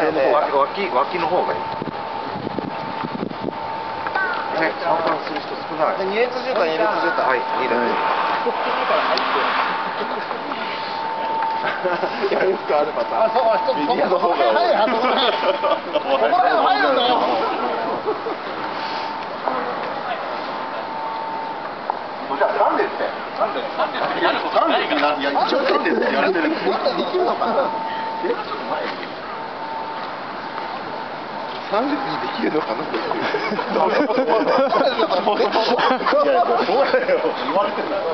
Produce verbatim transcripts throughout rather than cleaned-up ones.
手の方が脇脇の方がいい。ね、参観する人少ない。 二列渋滞、二列渋滞。 はい、二列。 いや、よくあるパターン。あ、そう、そう、右の方が多い。はい、あそこら辺。そこら辺入るんだよ。じゃあ三列で。三列、三列。三列になる。いや、一応三列って言われてるんです。できるのかな。え、ちょっと前。三列にできるのかなって。そうそうそう。いや、そうだよ。言われてるんだよ。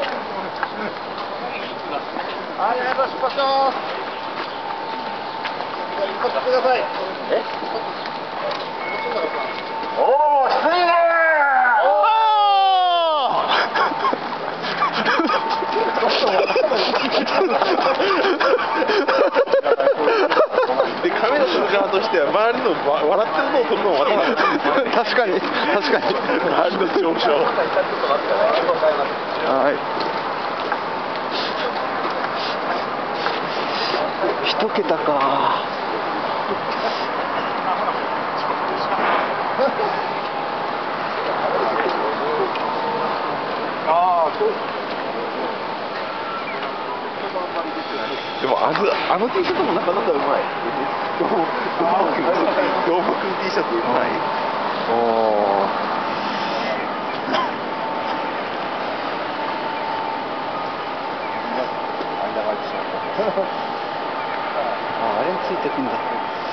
はい、皆さん出発します。出発してください。え？おお、出陣だー。おで、カメラ撮る側としては周りの笑ってるのを撮るのもまた確かに確かに周りの上昇。 はい。一桁か。 ああ、そう。でもあのあの T シャツもなかなかうまい。どーもくん T シャツうまい。おお。間が空いてしまった。 あ、あれについてくんだ。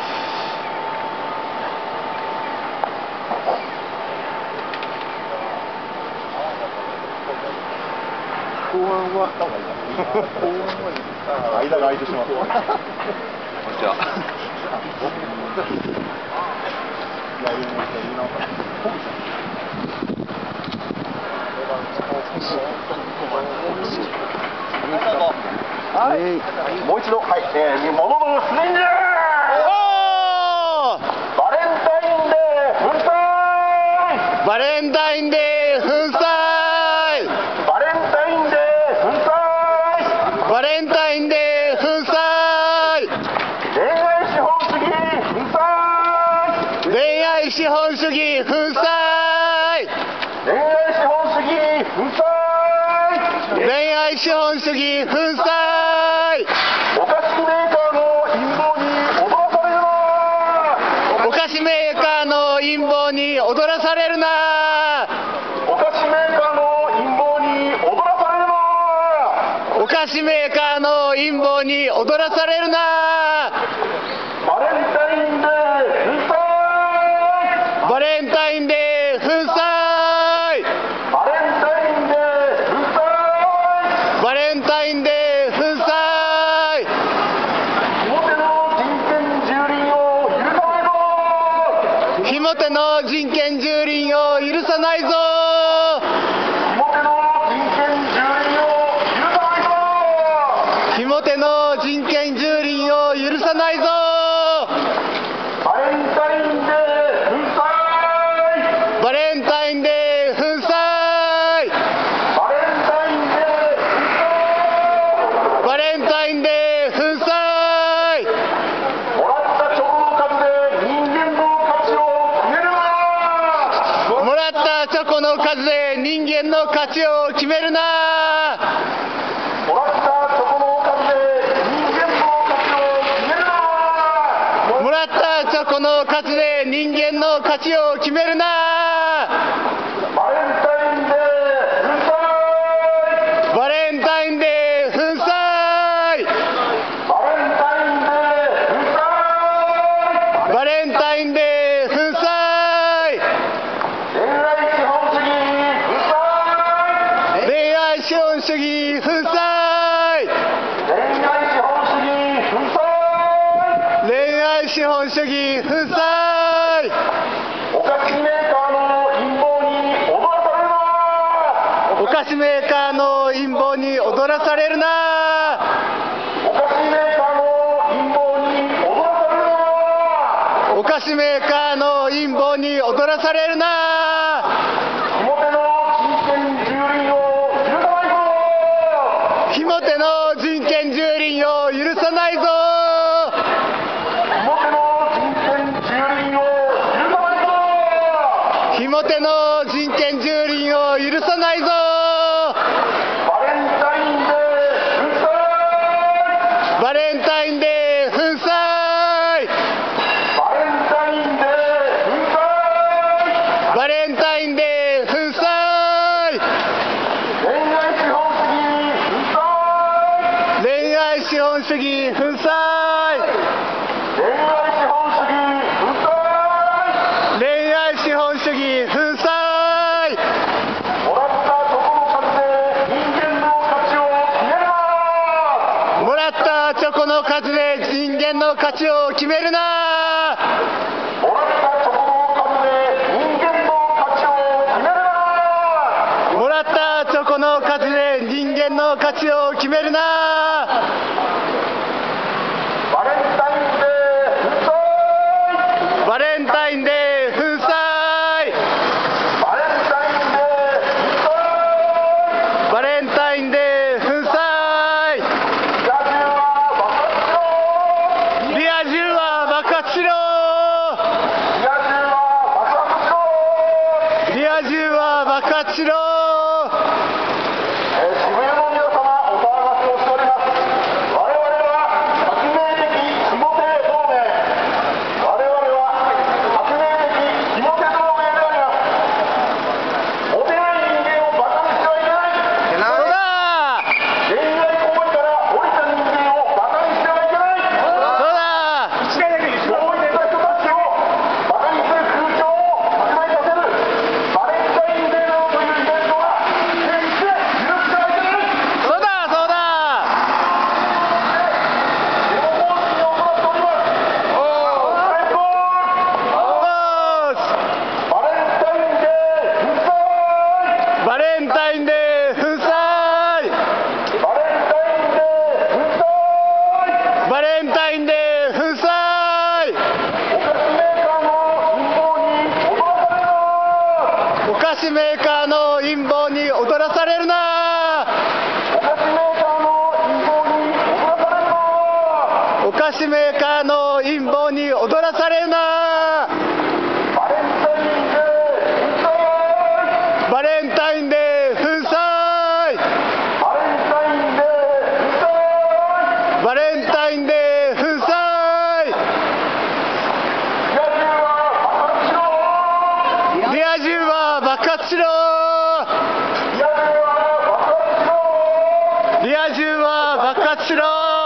公安は間が空いてしまった。こんにちは。はい、もう一度、はい、えー、もののスレンジャー。バレンタインデー粉砕。 バレンタインデー粉砕。 バレンタインデー粉砕。 バレンタインデー粉砕。 恋愛資本主義粉砕。 恋愛資本主義粉砕。 恋愛資本主義粉砕。 恋愛資本主義粉砕。 お菓子メーカーの陰謀に踊らされるな。 お菓子メーカーの陰謀に踊らされるな。 お菓子メーカーの陰謀に踊らされるな。 お菓子メーカーの陰謀に踊らされるな。 バレンタインデー粉砕。 バレンタインデー粉砕。 バレンタインデー粉砕。 バレンタインデー粉砕。 ひも手の人権蹂躙を許さないぞ。 ひも手の人権蹂躙を許さないぞ。 バレンタインデー粉砕。 バレンタインデー粉砕。 バレンタインデー粉砕。 バレンタインデー粉砕。 もらったチョコの数で人間の価値を決めるな。 もらったチョコの数で人間の価値を決めるな。 もらったチョコの数で人間の価値を決めるな。 もらったチョコの数で人間の価値を決めるな。 バレンタインデー粉砕。 バレンタインデー粉砕。 バレンタインデー粉砕。 バレンタインデー粉砕。 恋愛資本主義粉砕。 恋愛資本主義粉砕。 恋愛資本主義粉砕。 恋愛資本主義粉砕。 お菓子メーカーの陰謀に踊らされるな。 お菓子メーカーの陰謀に踊らされるな。 お菓子メーカーの陰謀に踊らされるな。 お菓子メーカーの陰謀に踊らされるな。 ひも手の人権蹂躙を許さないぞ。 ひも手の人権蹂躙を許さないぞ。 ひも手の間の価値を決めるな。 もらったチョコの数で人間の価値を決めるな。 もらったチョコの数で人間の価値を決めるな。 バレンタインデー粉砕。 バレンタインデー粉砕。 バレンタインデー粉砕。 バレンタインデー粉砕。 リア充は爆発しろ。 リア充は爆発しろ。 リア充は爆発しろ。 リア充は爆発しろ。 えー渋谷の皆様、お騒がせをしております。我々は革命的ひもて同盟。我々は革命的ひもて同盟であります。モテない人間をバカにしてはいけない。 そうだ。 恋愛行為から降りた人間をバカにしてはいけない。 そうだ。 そういった人たちをバカにする風潮を拡大させるバレンタインデーなどというイベントは決して許してはいけない。 そうだ。そうだ。 デモ方針を行っております。最高。 おーし。 バレンタインデー粉砕。 バレンタインデー粉砕。 バレンタインデー粉砕。 バレンタインデー粉砕。 お菓子メーカーの陰謀に踊らされるな。 お菓子メーカーの陰謀に踊らされるな。 お菓子メーカーの陰謀に踊らされるな。 お菓子メーカーの陰謀に踊らされるな。 バレンタインデー粉砕。 バレンタインデー粉砕。 バレンタインデー粉砕。 リア充は爆発しろ。 リア充は爆発しろ。 リア充は爆発しろ。 リア充は爆発しろ。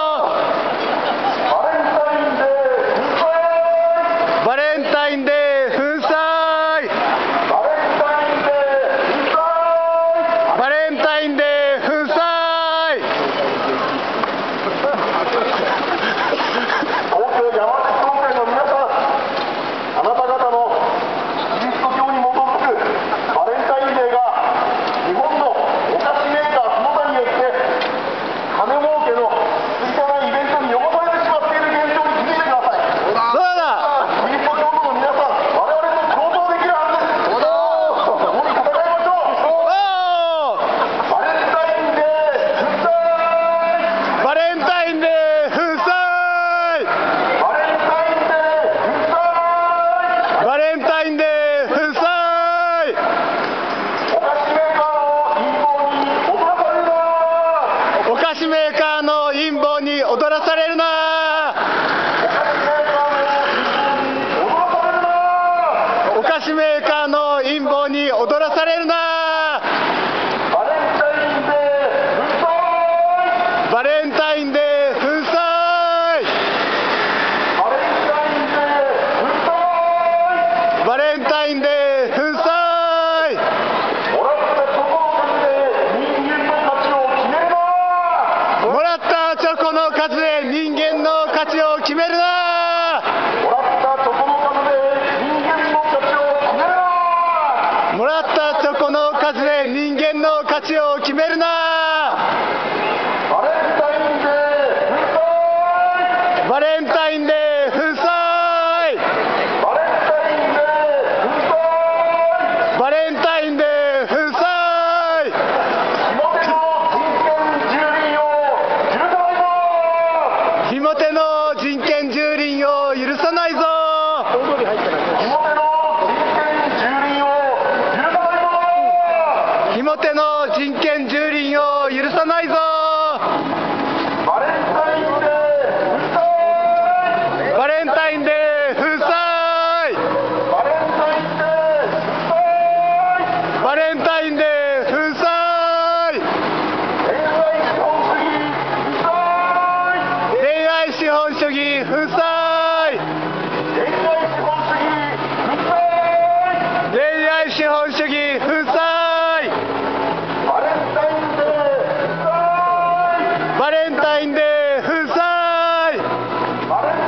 バレンタインデー粉砕。 バレンタインデー粉砕。 バレンタインデー粉砕。 東京山手商会の皆さん、あなた方のキリスト教に基づくバレンタインデーが日本のお菓子メーカーその他によって金儲けのついてないイベントに汚されてしまっている現状に気づいてください。 そうだ。 キリスト教徒の皆さん、我々と共闘できるはずです。共に戦いましょう。 おー。 バレンタインデー粉砕。 バレンタインデー粉砕。 バレンタインデー粉砕。 バレンタインデー粉砕。 お菓子メーカーの陰謀に踊らされるな。 お菓子メーカーの陰謀に踊らされるな。 バレンタインデー粉砕。 バレンタインデー粉砕。 バレンタインデー粉砕。 もらったチョコの数で人間の価値を決めるな。 もらったチョコの数で人間の価値を決めるな。 もらったチョコの数で人間の価値を決めるな。 バレンタインデー粉砕。 バレンタインデー粉砕。 バレンタインデー粉砕。 バレンタインデー粉砕。 ひもての人権蹂躙を許さないぞ。 ひもての人権蹂躙を許さないぞ。 ひもての人権蹂躙を許さないぞ。 ひもての人権蹂躙を許さないぞ。 バレンタインデー粉砕。 バレンタインデー粉砕。 バレンタインデー粉砕。 バレンタインデー粉砕。 恋愛資本主義粉砕。 恋愛資本主義粉砕。 恋愛資本主義粉砕。 恋愛資本主義粉砕。 バレンタインデー粉砕。 バレンタインデー粉砕。 バレン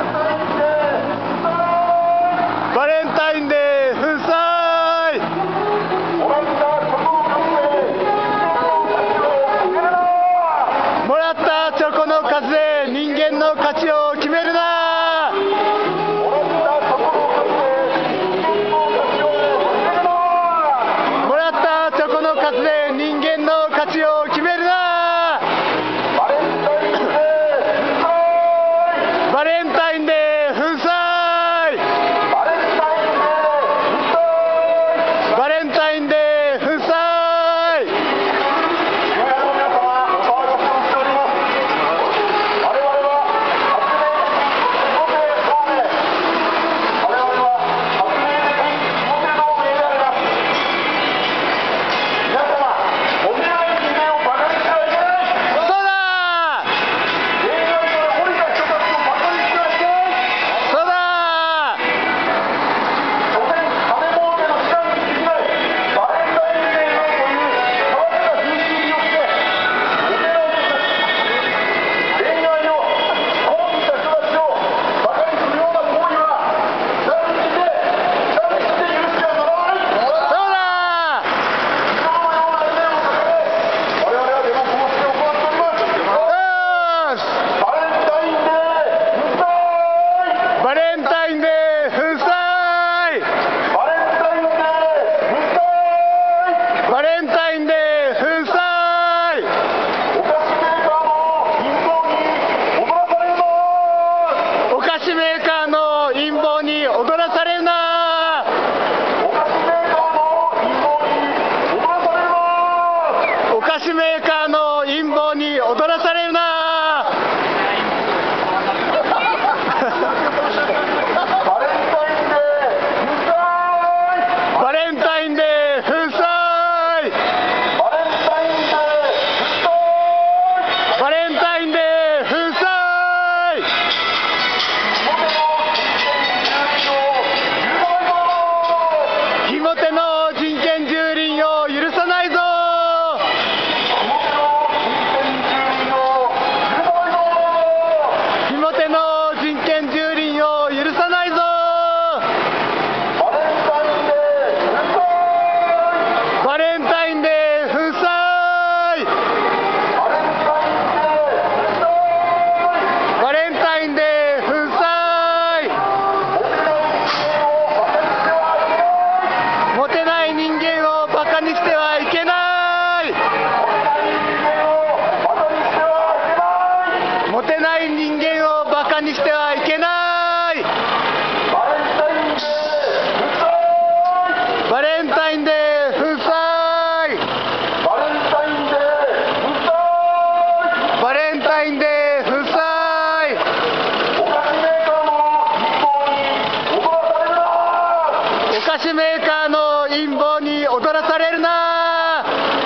菓子メーカーの陰謀に踊らされるな。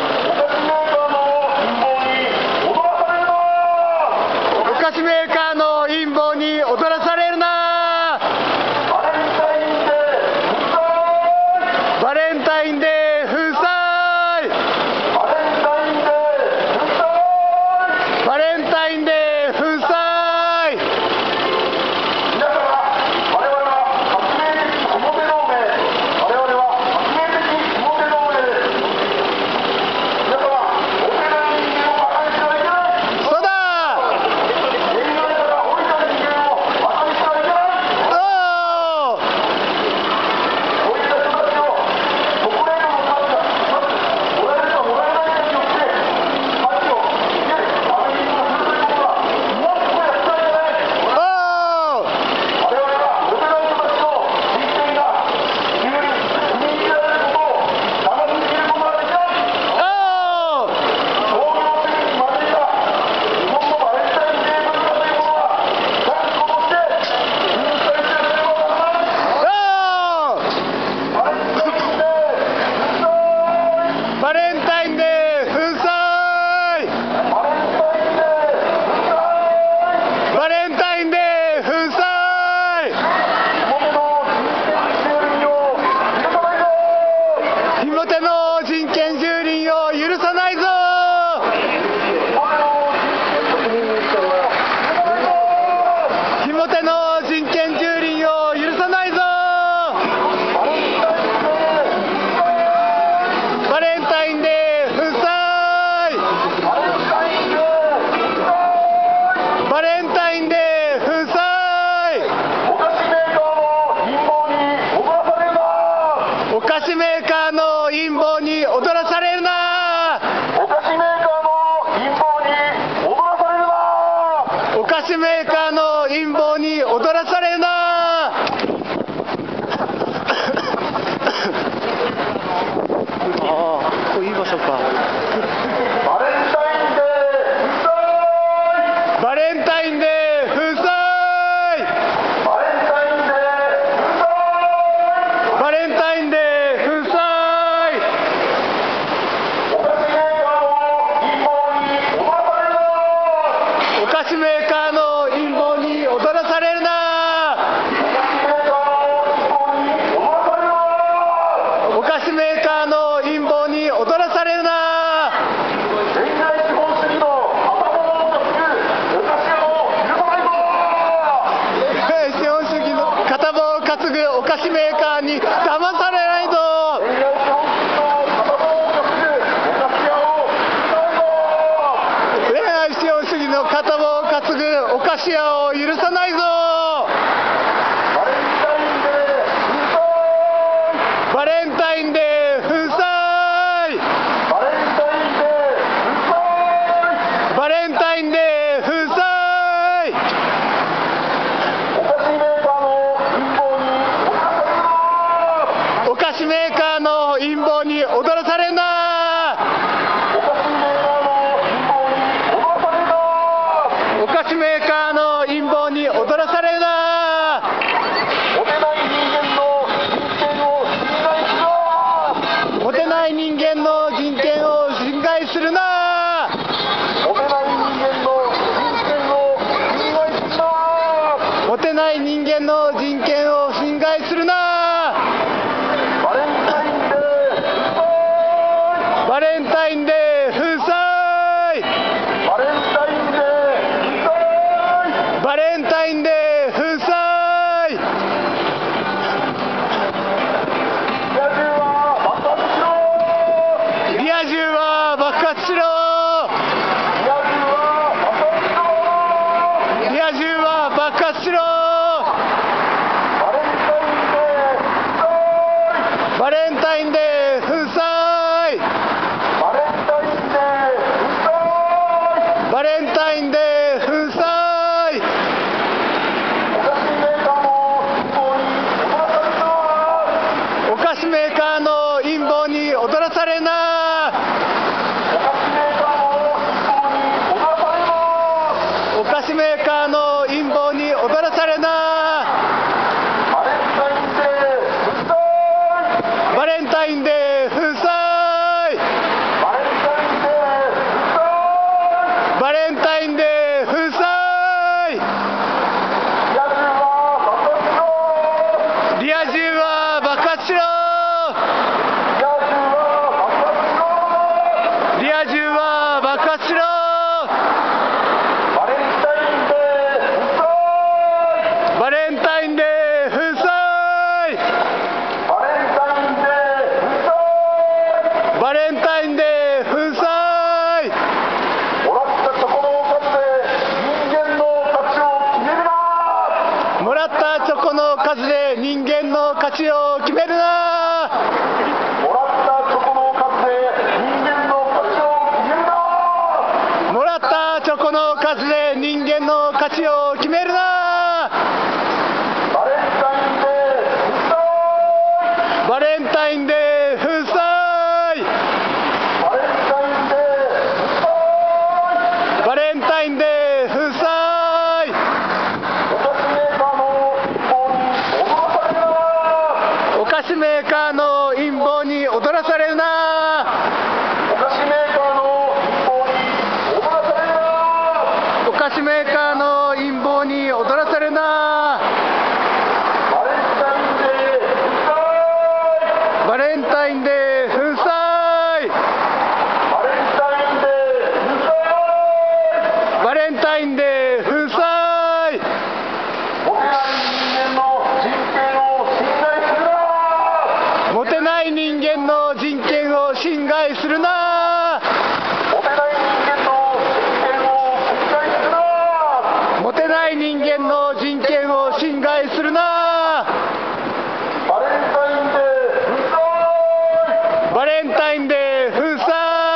お菓子メーカーの陰謀に踊らされるな。バレンタインデー風災。バレンタインデー風災。バレンタインデー風災。バレンタインデー風災。火元の人権蹂躙を許さないぞ。火元の人権蹂躙を許さないぞ。バレンタインデー風災。バレンタインデー風災。お菓子メーカーの陰謀に踊らされるな。 お菓子メーカーの陰謀に踊らされるな。 お菓子メーカーの陰謀に踊らされるな。ああ、ここいい場所か。 バレンタインデー風災。 バレンタインデー風災。 バレンタインデー風災。 バレンタインデー風災。 お菓子メーカーの陰謀に踊らされるな。 お菓子メーカーの陰謀に踊らされるな。 現代資本主義の頭を担ぐお菓子屋を許さないぞ。 資本主義の片棒を担ぐお菓子メーカーに騙されないぞ。 現代資本主義の片棒を担ぐお菓子屋を許さないぞ。 恋愛資本主義の片棒を担ぐお菓子屋を許さないぞ。 バレンタインデー風災。 バレンタインデー風災。 バレンタインデー風災。 お菓子メーカーの陰謀に踊らされるな。 お菓子メーカーの陰謀に踊らされるな。 お菓子メーカーの陰謀に踊らされるな。 モテない人間の人権を侵害するな。 モテない人間の人権を侵害するな。 モテない人間の人権を侵害するな。 バレンタインデーバレンタインデー風災。 バレンタインデーバレンタインデー風災。 リア充は爆発しろ。 リア充は爆発しろ。 バレンタインデー風災。 バレンタインデー風災。 バレンタインデー風災。 お菓子メーカーの陰謀に踊らされるな。 お菓子メーカーの陰謀に踊らされるな。 お菓子メーカーの陰謀に踊らされるな。 バレンタインデー風災。 インデー粉砕バレンタインデー粉砕リア充は爆発しろリア充は爆発しろバレンタインデー粉砕バレンタインデー粉砕もらったチョコの数で人間の価値を決めるなもらったチョコの数で人間の価値を決めるなもらったチョコの数で人間の価値を決めるなバレンタインデーバレンタインデー粉砕バレンタインデー粉砕お菓子メーカーの陰謀に踊らされるなお菓子メーカーの陰謀に踊らされるなお菓子メーカーの陰謀に踊らされるなバレンタインデー粉砕バレンタインデー粉砕モテない人間の人権を侵害するなモテない人間の人権を侵害するなバレンタインデー粉砕バレンタインデー粉砕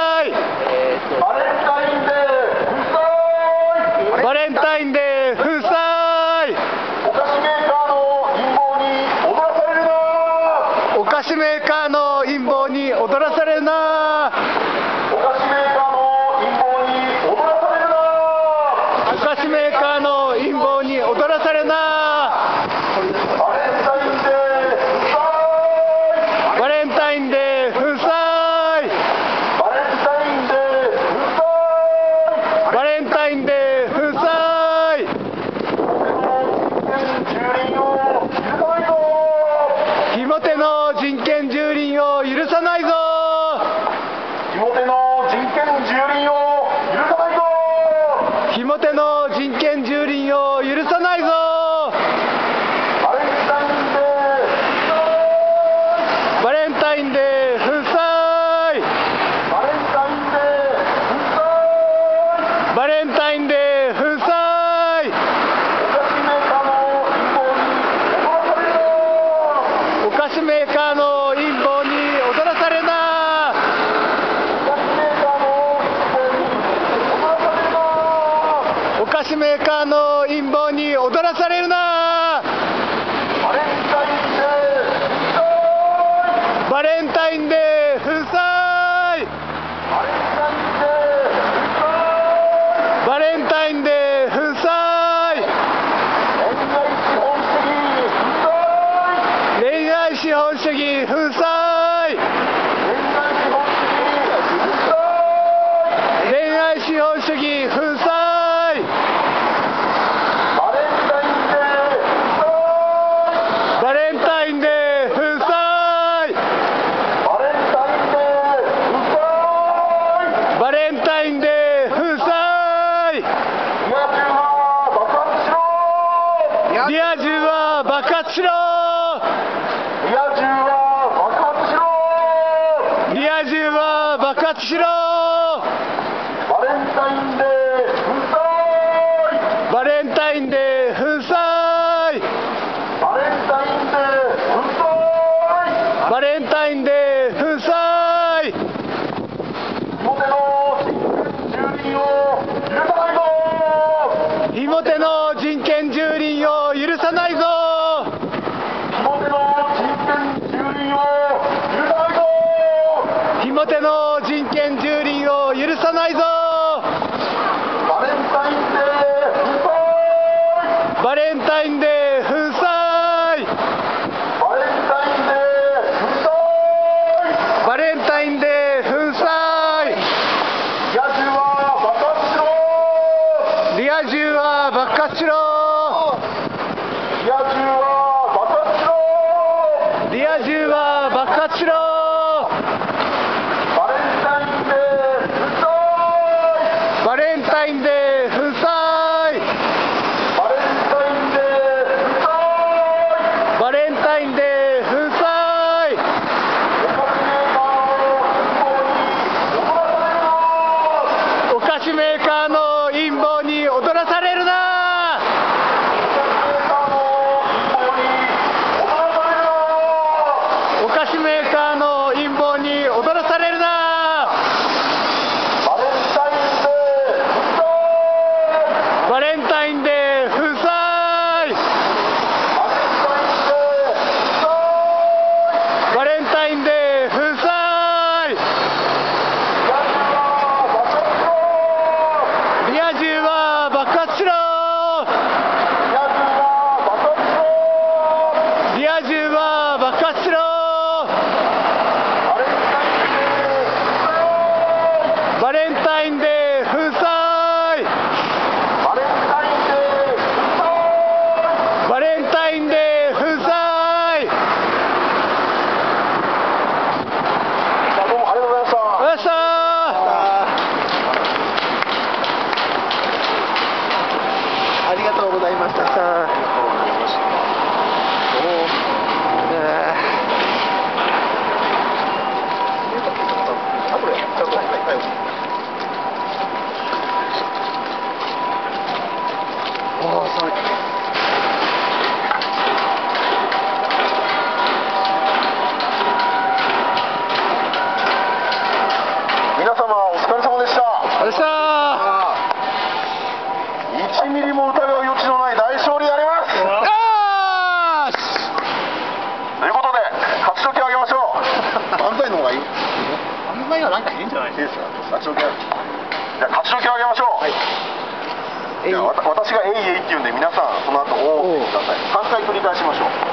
バレンタインデー粉砕お菓子メーカーの陰謀に踊らされるなお菓子メーカーの陰謀に踊らされるなお菓子メーカーの陰謀に踊らされるなバレンタインデーバレンタインデー粉砕バレンタインデーバレンタインデー粉砕ひもての人権蹂躙を許さないぞひもての人権蹂躙を許さないぞひもての人権蹂躙を許さないぞバレンタインデーバレンタインデー粉砕バレンタインデーバレンタインデー粉砕お菓子メーカーの陰謀に踊らされるなお菓子メーカーの陰謀に踊らされるなバレンタインデーバレンタインデー粉砕バレンタインデー粉砕恋愛資本主義粉砕恋愛資本主義粉砕バレンタインデー粉砕バレンタインデー粉砕リア充は爆発しろリア充は爆発しろリア充は爆発しろバレンタインデー粉砕バレンタインデー粉砕バレンタインデー粉砕バレンタインデー粉砕ひもての人権蹂躙を許さないぞひもての人権蹂躙を許さないぞバレンタインデー粉砕バレンタインデー粉砕バレンタインデー粉砕発しろ。 バレンタインデー不在。 バレンタインデー不在。 バレンタインデー不在。 バレンタインデー不在。お菓子メーカーの陰謀に踊らされるな。お菓子メーカーの陰謀に踊らされるな。バレンタインデー不在。バレンタインデー不在。リア充は爆発しろ。リア充は爆発しろ。バレンタインデー不在。バレンタインデー不在。 どうもありがとうございました。 ありがとうございました。 ありがとうございました。 皆様お疲れ様でした。 ありがとうございました。 いちミリも疑う余地のない大勝利であります。 よーし。 ということで勝ち時をあげましょう。 漫才の方がいい。 漫才はなんか変じゃないいいですか。勝ち時ある。 じゃあ勝ち時をあげましょう。じゃあわた私が「えいえい」って言うんで皆さんその後「おー」って言ってください。さんかい繰り返しましょう。